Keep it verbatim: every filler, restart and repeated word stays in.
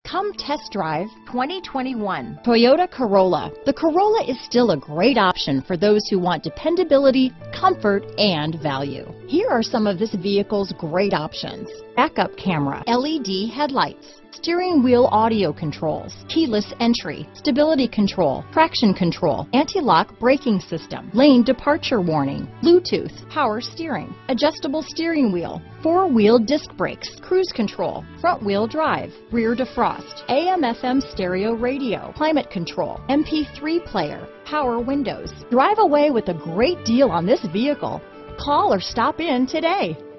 Come test drive twenty twenty-one Toyota Corolla. The Corolla is still a great option for those who want dependability, comfort, and value. Here are some of this vehicle's great options: backup camera, L E D headlights, steering wheel audio controls, keyless entry, stability control, traction control, anti-lock braking system, lane departure warning, Bluetooth, power steering, adjustable steering wheel, four-wheel disc brakes, cruise control, front-wheel drive, rear defrost, A M F M stereo radio, climate control, M P three player, power windows. Drive away with a great deal on this vehicle. Call or stop in today.